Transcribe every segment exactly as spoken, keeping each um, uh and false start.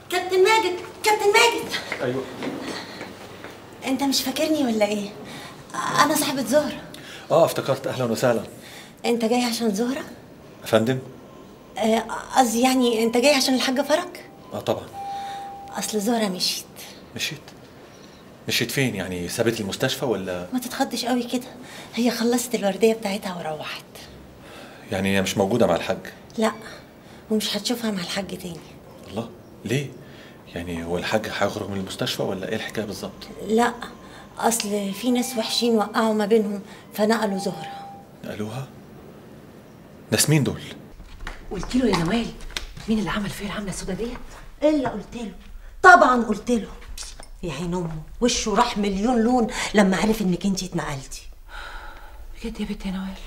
كابتن ماجد، كابتن ماجد. ايوه. انت مش فاكرني ولا ايه؟ انا صاحبة زهرة. اه افتكرت، اهلا وسهلا. انت جاي عشان زهرة؟ يا فندم؟ قصدي آه يعني انت جاي عشان الحاجة فرج؟ اه طبعا. اصل زهرة مشيت. مشيت؟ مشيت فين؟ يعني سابت المستشفى ولا؟ ما تتخضش قوي كده، هي خلصت الوردية بتاعتها وروحت. يعني هي مش موجودة مع الحاج؟ لا، ومش هتشوفها مع الحاج تاني. الله، ليه؟ يعني هو الحاج هيخرج من المستشفى ولا ايه الحكاية بالظبط؟ لا، اصل في ناس وحشين وقعوا ما بينهم فنقلوا زهرة. نقلوها؟ ناس مين دول؟ قلت له يا نوال مين اللي عمل فيا العمله السودا ديت؟ ايه اللي قلت له؟ طبعا قلت له. يا عين امه، وشه راح مليون لون لما عرف انك انتي اتنقلتي. بجد يا بنت يا نوال؟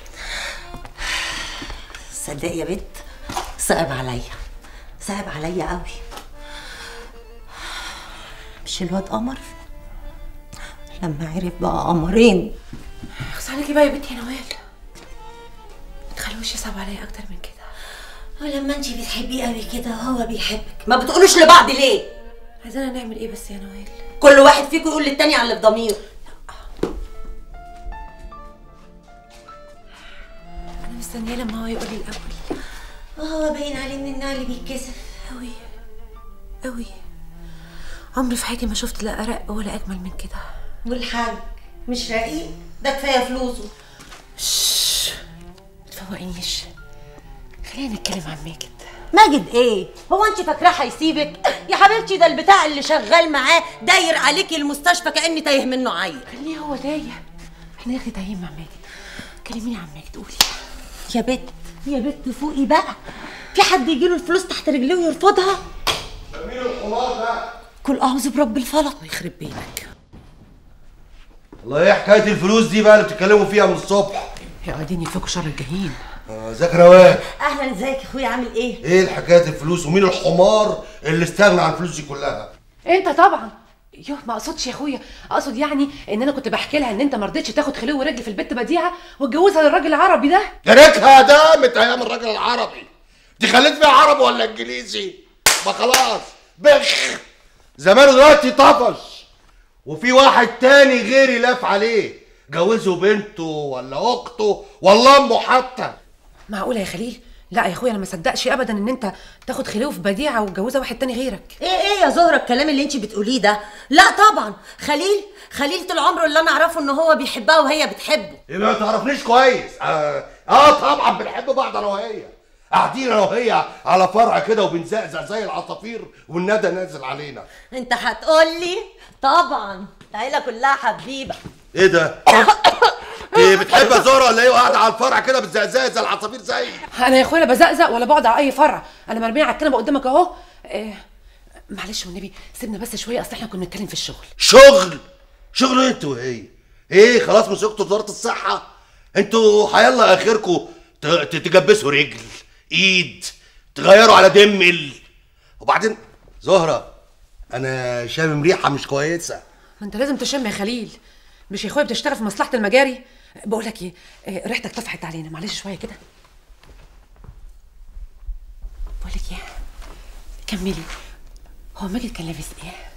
صدق يا بنت، صعب عليا، صعب عليا قوي. مش الواد قمر؟ لما عرف بقى قمرين. اخص عليكي بقى يا بنتي يا نوال، ما تخلوش يصعب عليا اكتر من كده. ولما انتي بتحبيه قوي كده هو بيحبك، ما بتقولوش لبعض ليه؟ عايزانا نعمل ايه بس يا نوال؟ كل واحد فيكم يقول للتاني على اللي في ضميره. انا مستنيه لما هو يقول لي الاول. وهو باين عليه من النوع اللي بيتكسف قوي قوي. عمري في حياتي ما شفت لا ارق ولا اجمل من كده. والحاج مش رقيق؟ ده كفايه فلوسه. شش متفوقينيش، خلينا نتكلم عن ماجد. ماجد ايه؟ هو انت فاكراه هيسيبك؟ يا حبيبتي ده البتاع اللي شغال معاه داير عليكي المستشفى كأني تايه منه عيل. خليه هو تايه، احنا ناخد تايهين مع ماجد. كلميني عن ماجد، قولي. يا بت يا بت فوقي بقى، في حد يجيله الفلوس تحت رجليه ويرفضها؟ مين الحمار ده؟ كل اعوذ برب الفلق. الله يخرب بيتك. والله ايه حكايه الفلوس دي بقى اللي بتتكلموا فيها من الصبح؟ يا قاعدين يفكوا شر الجحيم. ازيك يا نوال؟ اهلا، ازيك يا اخويا، عامل ايه؟ ايه حكايه الفلوس ومين الحمار اللي استغنى عن الفلوس دي كلها؟ انت طبعا. يوه ما اقصدش يا اخويا، اقصد يعني ان انا كنت بحكي لها ان انت ما رضيتش تاخد خلو ورجل في البت بديعه وتجوزها للراجل العربي ده. يا ريتها دامت ايام الراجل العربي دي، خليت فيها عربي ولا انجليزي؟ ما خلاص بخ، زمانه دلوقتي طفش وفي واحد تاني غيري لاف عليه، جوزه بنته ولا اخته ولا امه حتى. معقوله يا خليل؟ لا يا اخويا انا ما صدقش ابدا ان انت تاخد خلو في بديعه وتجوزها واحد تاني غيرك. ايه ايه يا زهره الكلام اللي انت بتقوليه ده؟ لا طبعا، خليل خليل طول عمره اللي انا اعرفه ان هو بيحبها وهي بتحبه. يبقى ما تعرفنيش كويس. آه, اه طبعا بنحب بعض انا وهي، قاعدين انا وهي على فرع كده وبنزقزق زي العصافير والندى نازل علينا. انت هتقولي طبعا العيله كلها حبيبه. ايه ده؟ ايه بتحب زهره ولا ايه وقاعده على الفرع كده بتزقزق زي العصافير زي؟ انا يا اخويا لا بزقزق ولا بقعد على اي فرع، انا مرميه على الكنبه قدامك اهو. إيه معلش والنبي سيبنا بس شويه، اصل احنا كنا بنتكلم في الشغل. شغل؟ شغل انتوا وهي؟ ايه خلاص مسكتوا وزاره الصحه؟ انتوا هيلا اخركم تجبسوا رجل ايد تغيروا على دمل. وبعدين زهره انا شامم ريحه مش كويسه. ما انت لازم تشم يا خليل، مش يا اخويا بتشتغل في مصلحه المجاري؟ بقول لك ايه، إيه ريحتك طفحت علينا، معلش شويه كده. بقول لك ايه، كملي. هو ماجد كان لابس ايه؟